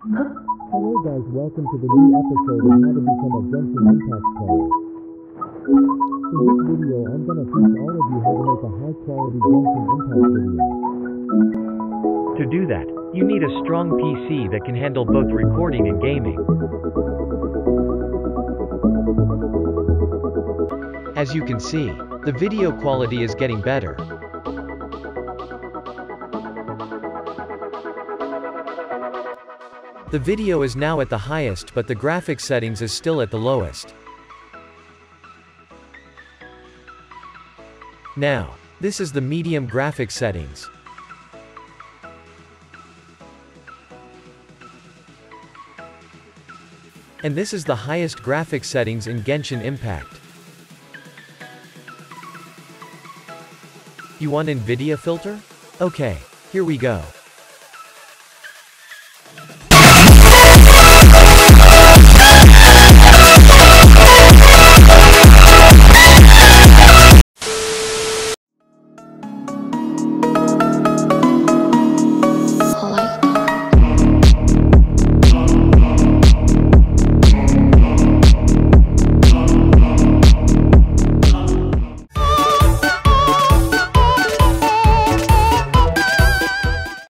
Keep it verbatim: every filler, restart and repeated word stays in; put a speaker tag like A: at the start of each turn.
A: Hello guys, welcome to the new episode of how to become a Genshin Impact player. In this video I'm gonna teach all of you how to make a high quality Genshin Impact video.
B: To do that, you need a strong P C that can handle both recording and gaming. As you can see, the video quality is getting better. The video is now at the highest, but the graphics settings is still at the lowest. Now, this is the medium graphics settings. And this is the highest graphics settings in Genshin Impact. You want NVIDIA filter? Okay, here we go.